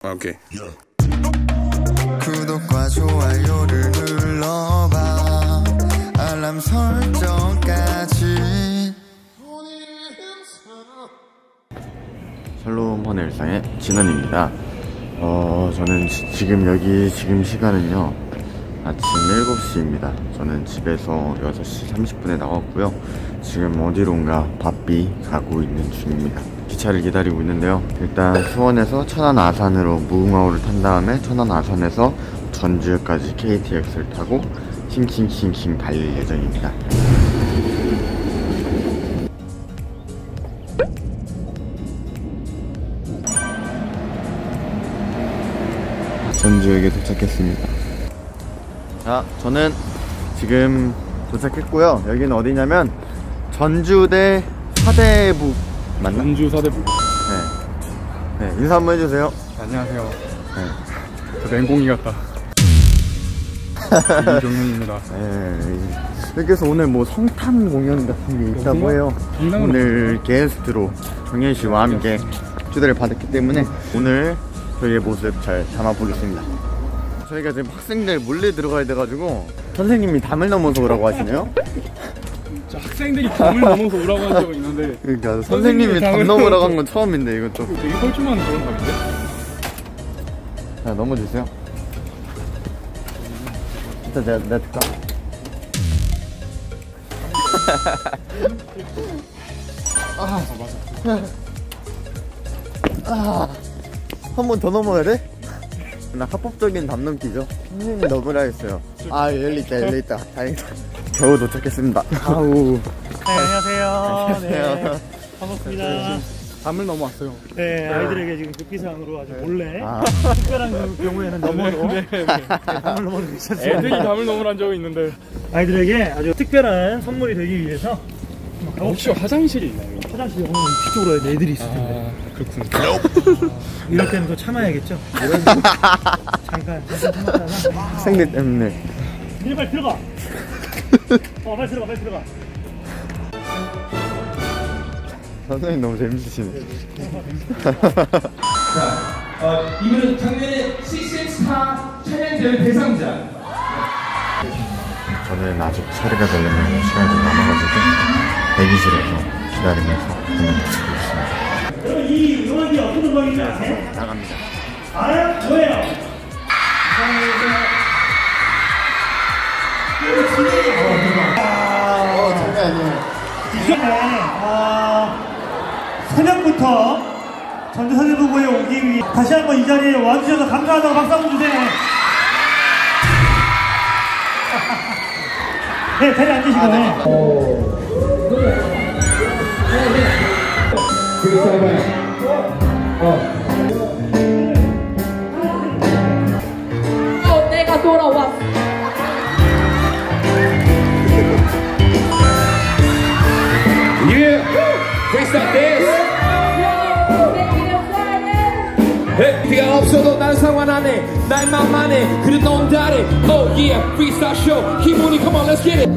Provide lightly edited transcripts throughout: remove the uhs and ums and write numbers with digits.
오케이. 구독과 좋아요를 눌러봐. 알람 설정까지. 샬롬 헌의 일상의 진원입니다. 저는 지금 시간은요 아침 7시입니다. 저는 집에서 6시 30분에 나왔고요. 지금 어디론가 바삐 가고 있는 중입니다. 기차를 기다리고 있는데요. 일단 수원에서 천안 아산으로 무궁화호를 탄 다음에 천안 아산에서 전주까지 KTX를 타고 킹킹킹킹 달릴 예정입니다. 전주역에 도착했습니다. 자, 저는 지금 도착했고요. 여기는 어디냐면 전주대 사대부 맞나? 전주 사대부. 네, 인사 한번 해주세요. 안녕하세요. 네. 저 맹공이 같다. 이종현입니다. 네, 여기서 오늘 뭐 성탄 공연 같은 게 있다고 해요. 오늘 게스트로 정현 씨와 함께 초대를 받았기 때문에 오늘 저희의 모습 잘 담아보겠습니다. 저희가 지금 학생들 몰래 들어가야 돼가지고 선생님이 담을 넘어서 오라고 하시네요. 학생들이 담을 넘어서 오라고 한 적은 있는데 그러니까 선생님이 담 넘으라고 한 건 처음인데 이것도 되게 뻘쭘한 그런 감인데? 자, 넘어주세요. 일단 내가 듣까? 맞아. 한 번 더 넘어야 돼? 나 합법적인 담 넘기죠. 선생님이 넘으라 했어요. 아, 열려있다. 다행이다. 겨우 도착했습니다. 아우. 네, 안녕하세요. 안녕하세요. 네, 반갑습니다. 담을 넘어왔어요. 네, 아이들에게 지금 급비상으로 아주 몰래 특별한 그 경우에는 너머로 담을 넘어는 있었어요. 애들이 담을 넘으란 적은 있는데 아이들에게 아주 특별한 선물이 되기 위해서 혹시 화장실이 있나요? 화장실 오늘 뒤쪽으로 해야 애들이 있을 텐데. 그렇군요. 이럴 때는 또 참아야겠죠. 잠깐 참았다가 학생들 때문에. 이제 빨리 들어가. 빨리 들어가. 선생님 너무 재밌으시네. 자, 이분은 작년에 식센스타 촬영대회 대상자. 저는 아직 처리가 되려면 시간이 좀 남아가지고 대기실에서 기다리면서 공연을 듣고 있습니다. 여러분 이 음악이 어떤 음악인지 아세요? 나갑니다. 알아요? 뭐예요? 장난 아니에요. 이전에 새벽부터 전주 사대부고에 오기 위해 다시 한번 이 자리에 와주셔서 감사하다고 박수 한번 주세요. 네, 자리에 앉으시고. 내가 돌아왔어. freestyle dance. 비가 없어도 난 상관 안 해. 날 맘만 해. 그래 넌 다래. Oh yeah, freestyle show. 기분이 come on, let's get it.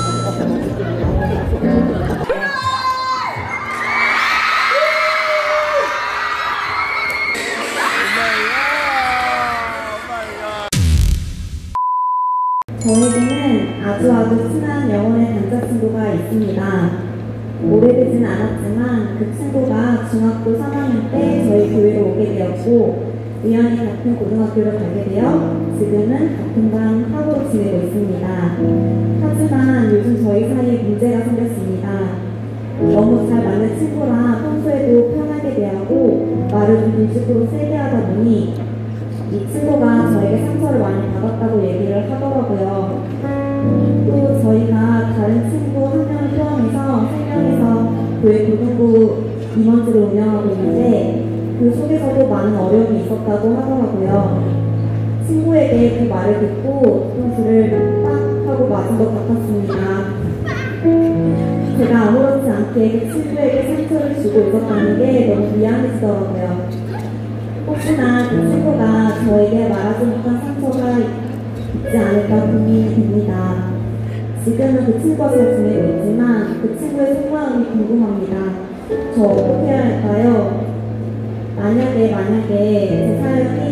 저에게는 아주 친한 영혼의 단짝 친구가 있습니다. 오래되진 않았지만 그 친구가 중학교 3학년 때 저희 교회로 오게 되었고 우연히 같은 고등학교를 가게 되어 지금은 같은 반 학우로 지내고 있습니다. 하지만 요즘 저희 사이에 문제가 생겼습니다. 너무 잘 맞는 친구라 평소에도 편하게 대하고 말을 좀 빈식으로 세게 하다 보니 이 친구가 저에게 상처를 많이 받았다고 얘기를 하더라고요. 또 저희가 다른 친구 한 명을 포함해서 3명에서 교회 고등부 임원들을 운영하고 있는데 그 속에서도 많은 어려움이 있었다고 하더라고요. 친구에게 그 말을 듣고 뒤통수를 빡 하고 맞은 것 같았습니다. 제가 아무렇지 않게 그 친구에게 상처를 주고 있었다는 게 너무 미안해지더라고요. 혹시나 그 친구가 저에게 말하지 못한 상처가 있지 않을까 고민이 됩니다. 지금은 그 친구와 잘 지내고 있지만 그 친구의 속마음이 궁금합니다. 저 어떻게 해야 할까요? 만약에 제 사연을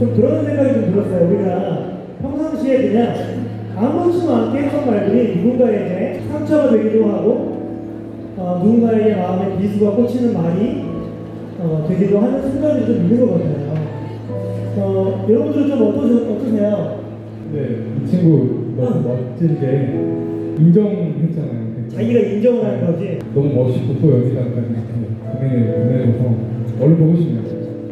좀 그런 생각이 좀 들었어요. 우리가 평상시에 그냥 아무렇지도 않게 했던 말들이 누군가에게 상처가 되기도 하고 누군가에게 마음에 비수가 꽂히는 말이 되기도 하는 순간이 좀 있는 것 같아요. 여러분들은 좀 어떠세요? 네, 이 친구 너무 멋진 게 인정했잖아요. 자기가 인정을 하는 거지. 너무 멋있고 또 여기다까지 공연을 보내줘서 얼른 보고 싶네요.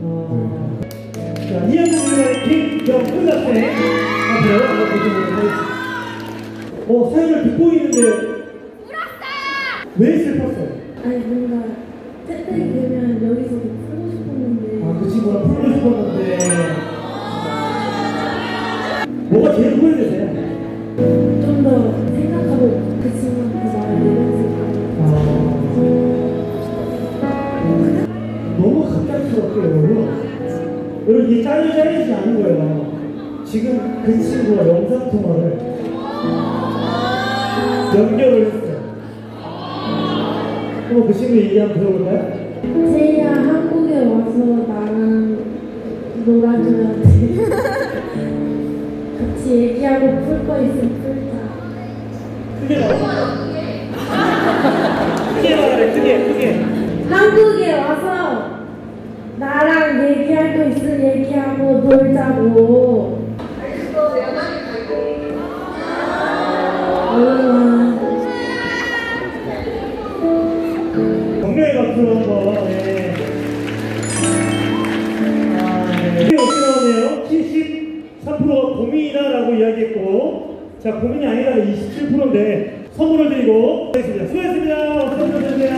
자, 2학년의 김경훈 학생 앞으로 한번 보시도록 하겠습니다. 사연을 듣고 있는데 왜 슬펐어요? 아니 뭔가 채택이 되면 여기서도 풀고 싶었는데 그 친구랑 풀고 싶었는데 뭐가 제일 후회되세요? 좀 더 생각하고 그 친구한테 말을 내렸을까. 너무 갑작스럽게 여러분 이게 잘리지 않은 거예요. 지금 그 친구와 영상통화를 연결을 했어요. 한번 그 친구 얘기 한번 들어볼까요? 제이야 한국에 와서 나랑 놀아줘야 돼. 같이 얘기하고 풀 거 있으면 풀자. 크게 말해. 크게 말해. 크게. 한국에 와서 나랑 얘기할 거 있으면 얘기하고 놀자고. 정면에 박수로 한번. 네. 이게 어떻게 나오네요? 73%가 고민이다라고 이야기했고, 자, 고민이 아니라면 27%인데 선물을 드리고 하겠습니다. 수고했습니다. 선물 주세요.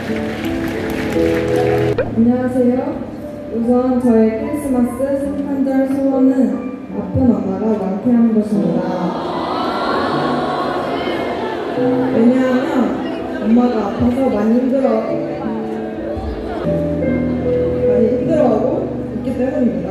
안녕하세요. 우선 저의 크리스마스 성탄절 소원은 아픈 엄마가 완쾌하는 것입니다. 왜냐하면 엄마가 아파서 많이 힘들어하고 있기 때문입니다.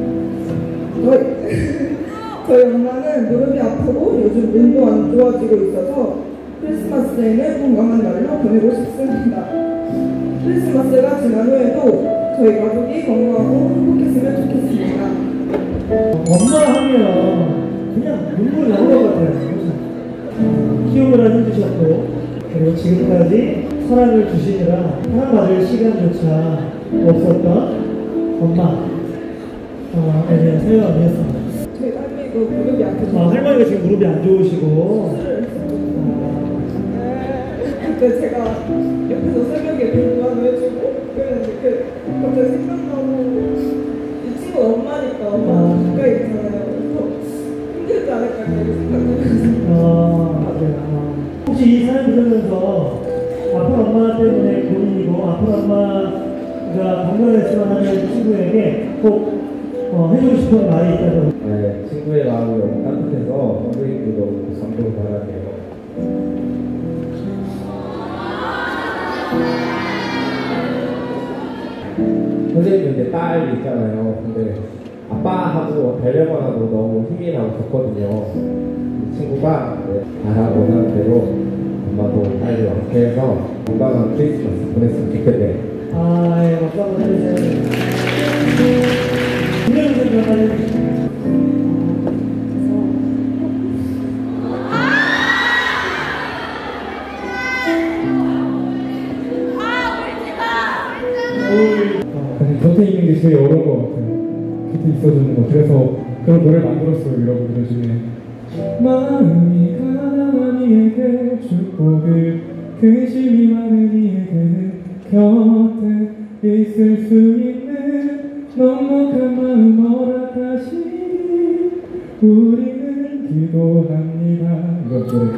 저희 엄마는 무릎이 아프고 요즘 눈도 안 좋아지고 있어서 크리스마스에는 건강한 날로 보내고 싶습니다. 크리스마스가 지난 후에도 저희 가족이 건강하고 행복했으면 좋겠습니다. 엄마 하면 그냥 눈물 나올 것 같아요. 키우느라 힘드셨고, 그리고 지금까지 사랑을 주시느라 사랑받을 시간조차 없었던 엄마에 대한 사연이었습니다. 저희 할머니도 무릎이 아프시고 할머니가 지금 무릎이 안 좋으시고 그때 제가 옆에서 새벽에 공부하고 해주고 그랬는데 갑자기 생각나고 이 친구 엄마니까 엄마가 가까이 있잖아요. 그래서 힘들지 않을까 이렇게 생각해요. 맞아요. 혹시 이 사연 들으면서 아픈 엄마 때문에 고민이고 아픈 엄마가 건강했으면 하는 친구에게 꼭 해주고 싶은 말이 있다면? 네, 친구의 마음이 너무 따뜻해서 선생님들도 감동받았네요. 선생님 이제 딸 있잖아요. 근데 아빠하고 되려고 하고 너무 힘이 나고 좋거든요. 친구가 잘하고 하는 대로 엄마도 딸이 완쾌해서 건강한 크리스마스 보냈으면 좋겠네요. 예, 박수 한번 해주세요. 김혜웅 선생님 한번 해주세요. 곁에 있는 게 제일 어려운 것 같아요. 곁에 있어주는 거. 그래서 그런 노래를 만들었어요. 여러분들 중에 마음이 가난한 이에게 축복을, 근심이 많은 이에게는 곁에 있을 수 있는 넉넉한 마음 허락하시니 우리는 기도합니다. 이런 노래.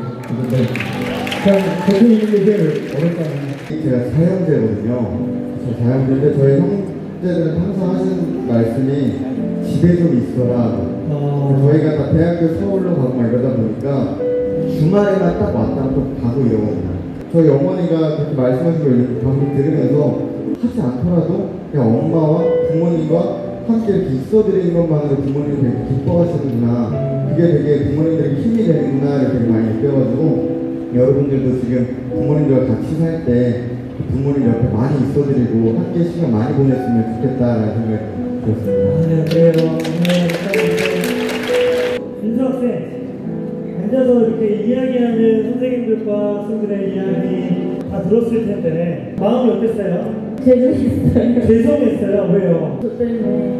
곁에 있는 게 제일 어렵잖아요. 제가 사형제거든요. 자연인데 저희 형제들은 항상 하시는 말씀이 집에 좀 있어라. 저희가 다 대학교 서울로 가고 막 이러다 보니까 주말에만 딱 왔다 또 가고 이러거든요. 저희 어머니가 그렇게 말씀하신 걸 방금 들으면서 하지 않더라도 그냥 엄마와 부모님과 함께 이렇게 있어드리는 것만으로 부모님이 되게 기뻐하시는구나, 그게 되게 부모님들에게 힘이 되는구나 이렇게 많이 느껴가지고 여러분들도 지금 부모님들과 같이 살 때 부모님 옆에 많이 있어드리고 함께 시간 많이 보냈으면 좋겠다라는 생각이 들었습니다. 네, 그래요. 학생들과 학생들의 이야기 다 들었을 텐데 마음이 어땠어요? 죄송했어요. 죄송했어요. 왜요? 저 때문에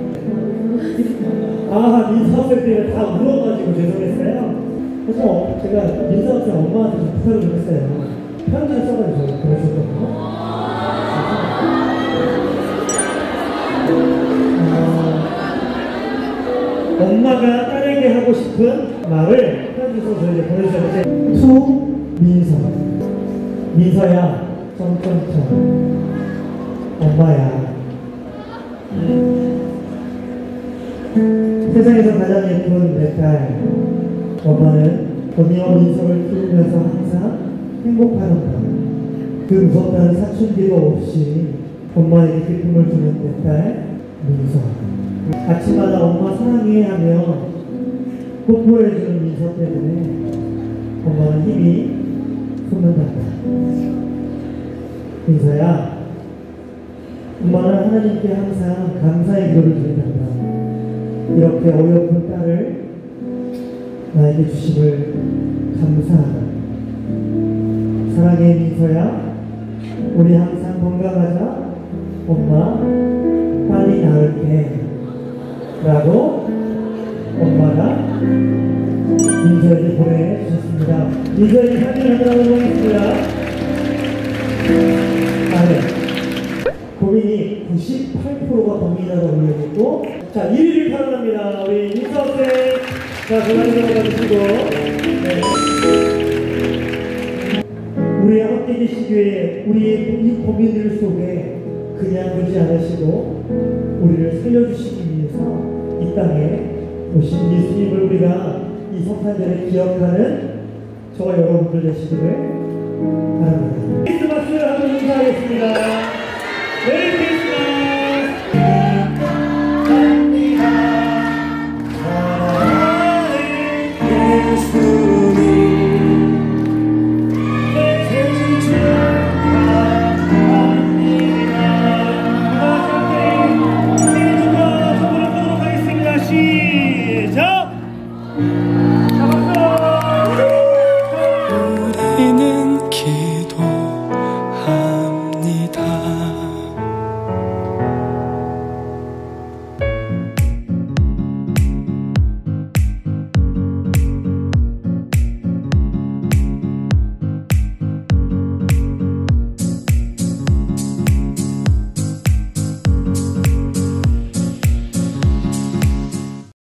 아, 민서학생 때문에 다 울어가지고 죄송했어요. 그래서 제가 민서학생 엄마한테 좀 부탁을 좀 했어요. 편지를 써가지고 보내줬거든요. 엄마가 딸에게 하고 싶은 말을 편지 써서 이제 보내주셨는데 투 민서, 민서야 점점점 엄마야, 세상에서 가장 예쁜 내 딸, 엄마는 언니와 민서를 키우면서 항상 행복하단다. 그 무섭다는 사춘기도 없이 엄마에게 기쁨을 주는 내 딸 민서. 아침마다 엄마 사랑해 하며 뽀뽀해주는 민서 때문에 엄마는 힘이 솟는단다. 민서야, 엄마는 하나님께 항상 감사의 기도를 드린단다. 이렇게 어여쁜 딸을 나에게 주심을 감사하다. 사랑해 민서야, 우리 항상 건강하자. 엄마 빨리 나을게 라고 엄마가 민서에게 보내주셨습니다. 민서에게 사진을 하도록 하겠습니다. 고민이 98%가 고민이라고 올려있고, 자 1위를 탈환합니다. 우리 민서학생, 자 전화기를 받으시고, 네. 우리 함께 계시기에 우리의 이 고민들 속에 그냥 두지 않으시고 우리를 살려주시기 위해서 이 땅에 오신 예수님을 우리가 이 성탄절에 기억하는 저와 여러분들 되시기를 바랍니다. 크리스마스 한번 인사하겠습니다. 메리